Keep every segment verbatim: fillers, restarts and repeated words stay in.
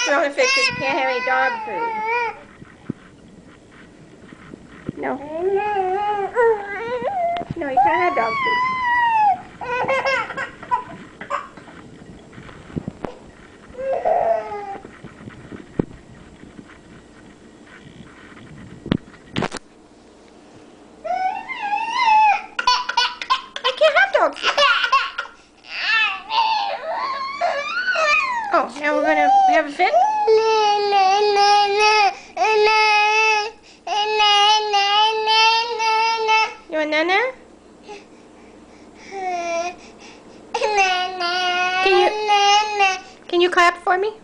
throwing a fit because you can't have any dog food. No. No, you can't have dog food. I can't have dog food. Oh, now we're going to have a fit? You want Nana? Can you, can you clap for me?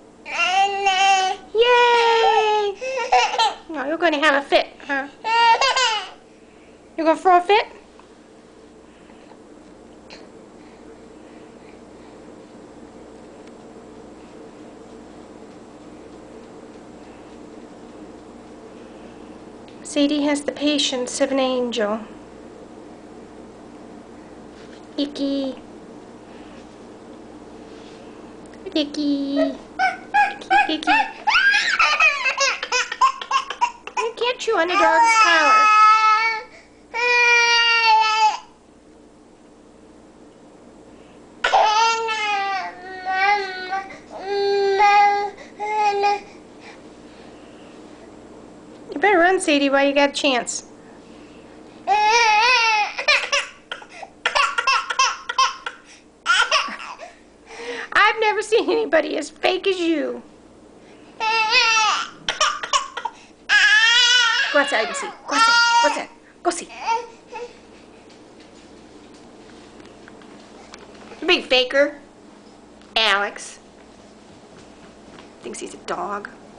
Yay! No, you're going to have a fit, huh? You're going to throw a fit? Sadie has the patience of an angel. Icky. Icky. Icky, icky. You can't chew on a dog's collar. You better run, Sadie, while you got a chance. I've never seen anybody as fake as you. Go outside and see. Go outside. What's that? Go see. You big faker. Alex. Thinks he's a dog.